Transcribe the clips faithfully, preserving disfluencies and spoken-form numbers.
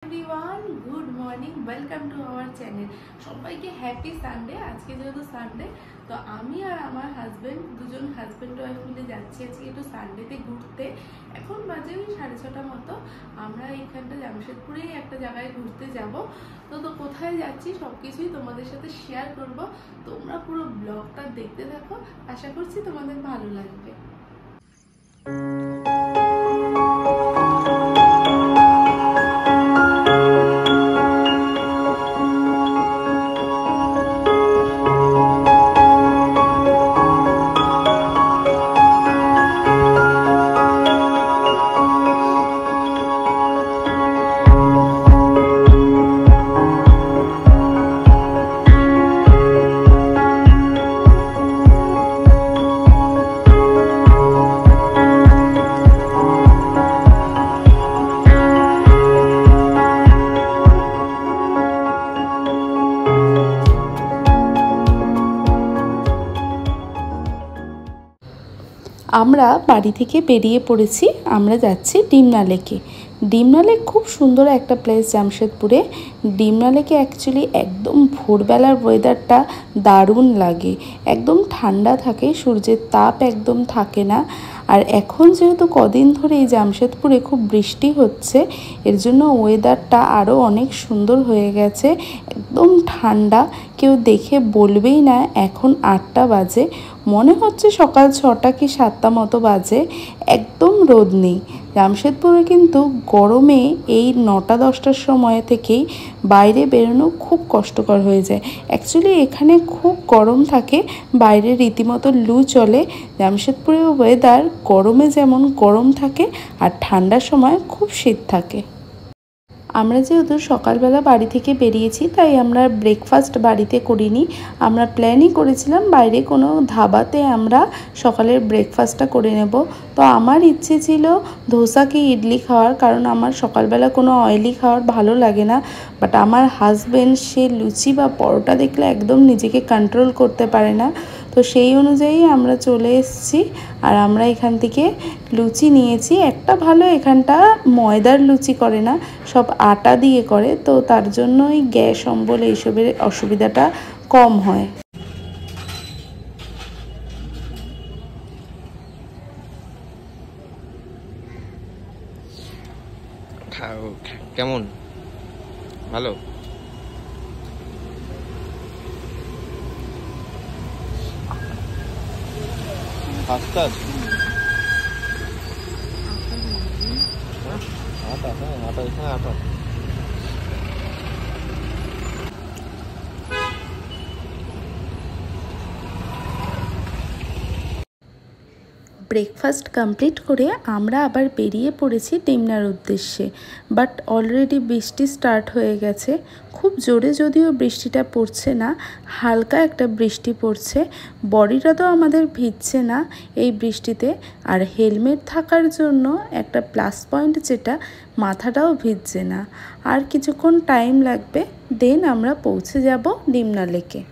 Everyone good morning welcome to our channel सबाइके happy Sunday आज के जेहेतु सानडे तो आमी और आमार हाजबैंड दुजन हाजबैंड वाइफ मिले जाচ্ছি আজকে একটু সানডেতে ঘুরতে। এখন বাজে ওই সাড়ে ছটা মতো। আমরা এইখানটা জামশেদপুরে একটা জায়গায় ঘুরতে যাব। তো তো কোথায় যাচ্ছি সবকিছুই তোমাদের সাথে শেয়ার করব। তোমরা পুরো ব্লগটা দেখতে থাকো, আশা করছি তোমাদের ভালো লাগবে। আমরা বাড়ি থেকে বেরিয়ে পড়েছি, আমরা যাচ্ছি ডিমনা লেকে। ডিমনা লেক খুব সুন্দর একটা প্লেস জামশেদপুরে। ডিমনা লেকে অ্যাকচুয়ালি একদম ভোরবেলার ওয়েদারটা দারুণ লাগে, একদম ঠান্ডা থাকে, সূর্যের তাপ একদম থাকে না। আর এখন যেহেতু কদিন ধরে এই জামশেদপুরে খুব বৃষ্টি হচ্ছে, এর জন্য ওয়েদারটা আরও অনেক সুন্দর হয়ে গেছে, একদম ঠান্ডা। কেউ দেখে বলবেই না এখন আটটা বাজে, মনে হচ্ছে সকাল ছটা কি সাতটা মতো বাজে, একদম রোদ নেই। জামশেদপুরে কিন্তু গরমে এই নটা দশটার সময় থেকেই বাইরে বেরোনো খুব কষ্টকর হয়ে যায়। অ্যাকচুয়ালি এখানে খুব গরম থাকে, বাইরে রীতিমতো লু চলে। জামশেদপুরের ওয়েদার গরমে যেমন গরম থাকে আর ঠান্ডার সময় খুব শীত থাকে। আমরা যেহেতু সকালবেলা বাড়ি থেকে বেরিয়েছি তাই আমরা ব্রেকফাস্ট বাড়িতে করিনি, আমরা প্ল্যানই করেছিলাম বাইরে কোনো ধাবাতে আমরা সকালের ব্রেকফাস্টটা করে নেব। তো আমার ইচ্ছে ছিল ধোসা কি ইডলি খাওয়ার, কারণ আমার সকালবেলা কোনো অয়েলি খাওয়ার ভালো লাগে না। বাট আমার হাজব্যান্ড সে লুচি বা পরোটা দেখলে একদম নিজেকে কন্ট্রোল করতে পারে না, তো সেই অনুযায়ী আমরা চলে এসেছি। আর আমরা এখান থেকে লুচি নিয়েছি, একটা ভালো এখানটা ময়দার লুচি করে না, সব আটা দিয়ে করে, তো তার জন্যই গ্যাস অম্বল এইসবের অসুবিধাটা কম হয়। কেমন ভালো আটা হ্যাঁ আটা এখানে আটা। ব্রেকফাস্ট কমপ্লিট করে আমরা আবার বেরিয়ে পড়েছি ডিমনার উদ্দেশ্যে। বাট অলরেডি বৃষ্টি স্টার্ট হয়ে গেছে, খুব জোরে যদিও বৃষ্টিটা পড়ছে না, হালকা একটা বৃষ্টি পড়ছে। বডিটা তো আমাদের ভিজছে না এই বৃষ্টিতে, আর হেলমেট থাকার জন্য একটা প্লাস পয়েন্ট যেটা, মাথাটাও ভিজছে না। আর কিছুক্ষণ টাইম লাগবে, দেন আমরা পৌঁছে যাব ডিমনা লেকে।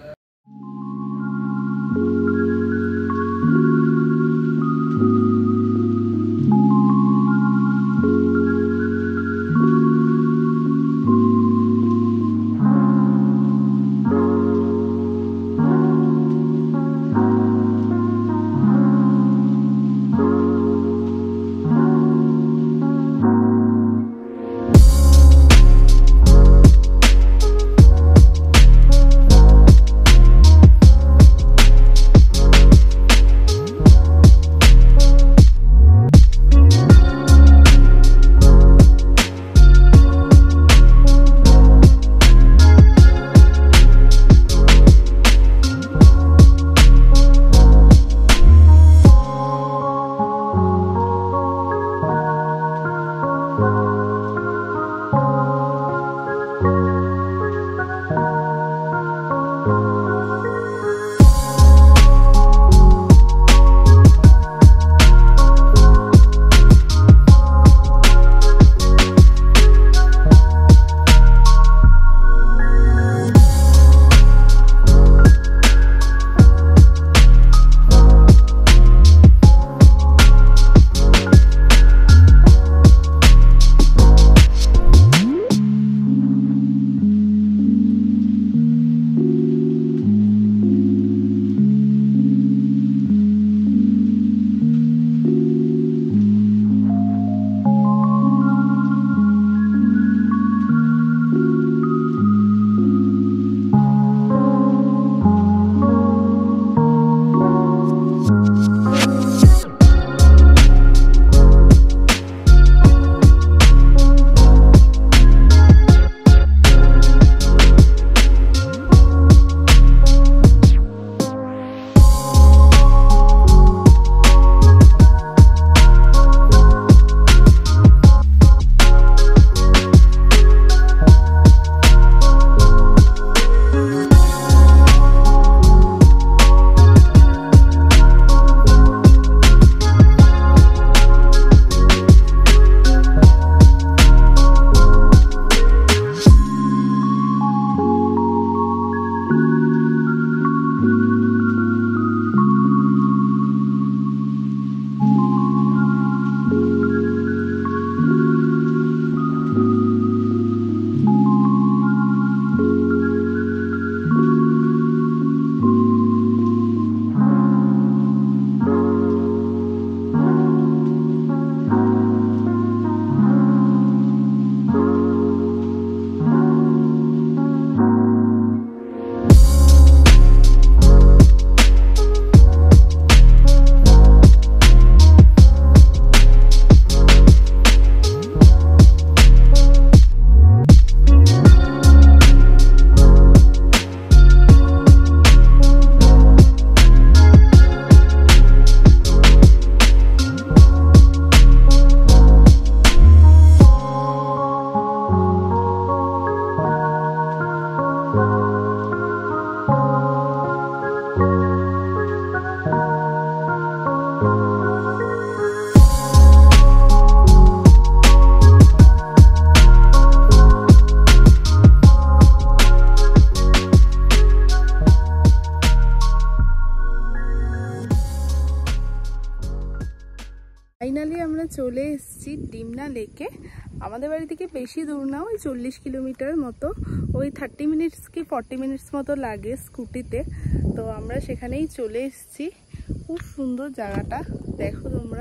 চলে এসেছি ডিমনা লেকে। আমাদের বাড়ি থেকে বেশি দূর না, ওই চল্লিশ কিলোমিটার মতো, ওই থার্টি মিনিটস কি ফর্টি মিনিটস মতো লাগে স্কুটিতে। তো আমরা সেখানেই চলে এসেছি। খুব সুন্দর জায়গাটা, দেখো তোমরা।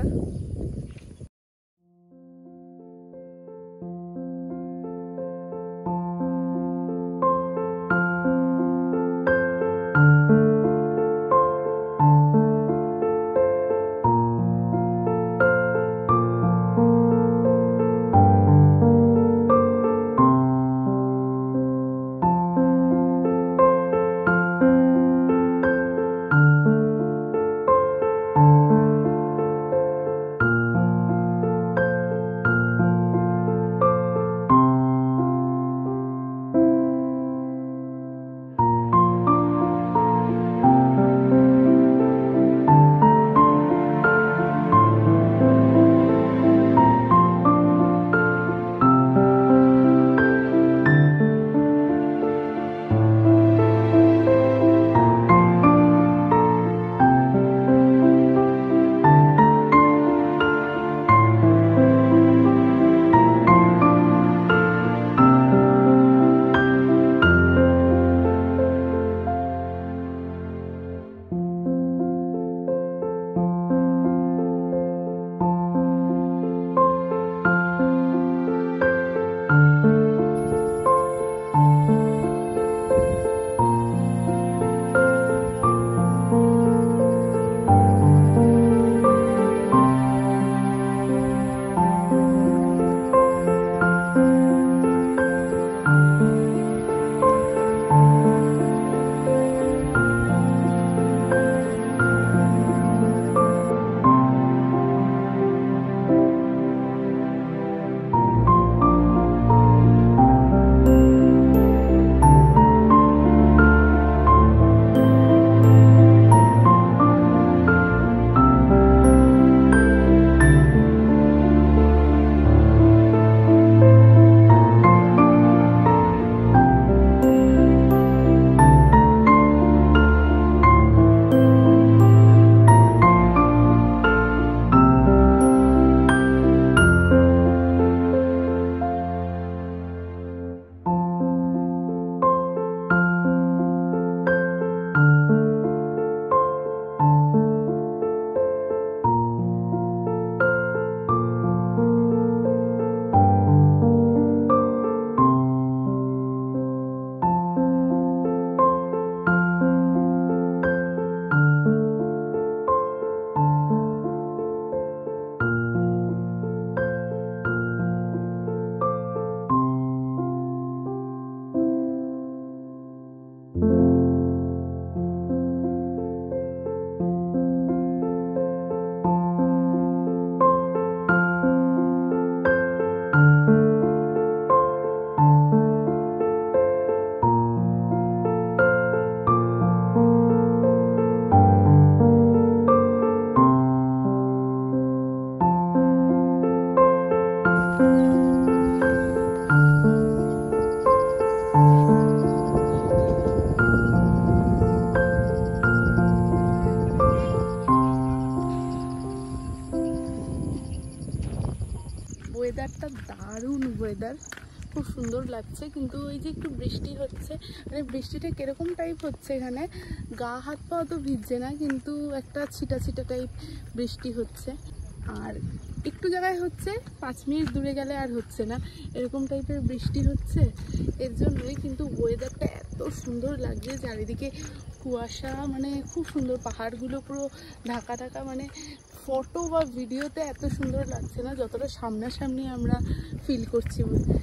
ওয়েদারটা দারুণ ওয়েদার, খুব সুন্দর লাগছে। কিন্তু ওই যে একটু বৃষ্টি হচ্ছে, মানে বৃষ্টিটা কিরকম টাইপ হচ্ছে এখানে, গা হাত পা তো ভিজছে না, কিন্তু একটা ছিটা ছিটা টাইপ বৃষ্টি হচ্ছে। আর একটু জায়গায় হচ্ছে, পাঁচ মিনিট দূরে গেলে আর হচ্ছে না, এরকম টাইপের বৃষ্টি হচ্ছে। এর জন্যই কিন্তু ওয়েদারটা এত সুন্দর লাগছে, চারিদিকে কুয়াশা, মানে খুব সুন্দর, পাহাড়গুলো পুরো ঢাকা ঢাকা। মানে ফটো বা ভিডিওতে এত সুন্দর লাগছে না, যতটা সামনাসামনি আমরা ফিল করছি।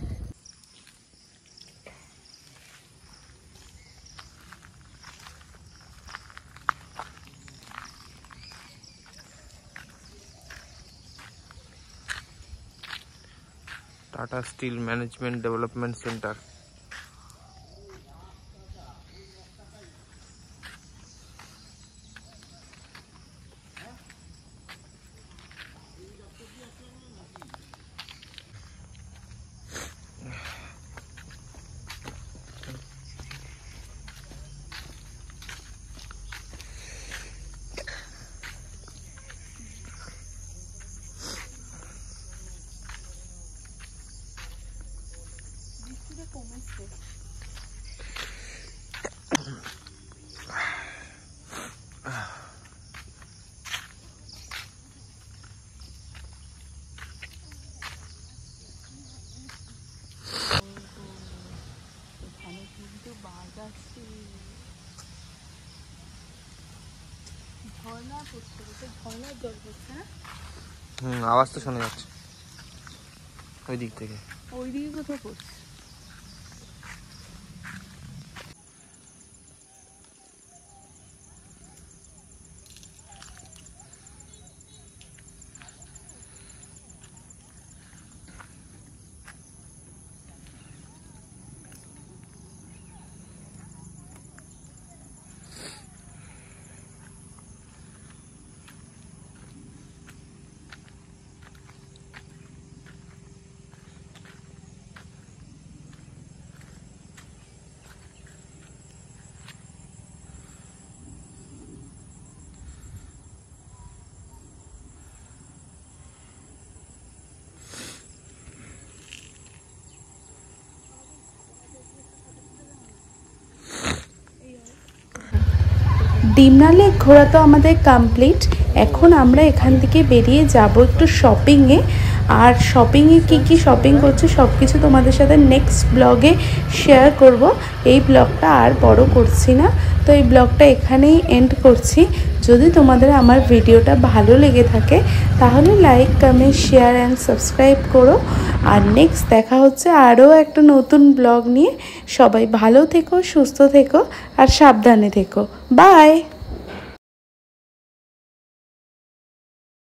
Tata steel management development centre. কমেছে। এখানে কিন্তু বাঘ আছে, ঝর্ণা পড়ছে, ঝর্ণার জল পড়ছে না? হুম, আওয়াজ তো শোনা যাচ্ছে ওই দিক থেকে। ওই দিকে কোথাও পড়ছে। ডিমনা লেক ঘোরা তো আমাদের কমপ্লিট। এখন আমরা এখান থেকে বেরিয়ে যাব একটু শপিংয়ে। আর শপিংয়ে কি কি শপিং করছি সব কিছু তোমাদের সাথে নেক্সট ব্লগে শেয়ার করব। এই ব্লগটা আর বড় করছি না, তো এই ব্লগটা এখানেই এন্ড করছি। যদি তোমাদের আমার ভিডিওটা ভালো লেগে থাকে তাহলে like, comment, share and subscribe করো। আর নেক্সট দেখা হচ্ছে আরও একটা নতুন ব্লগ নিয়ে। সবাই ভালো থেকো, সুস্থ থেকো আর সাবধানে থেকো। বাই।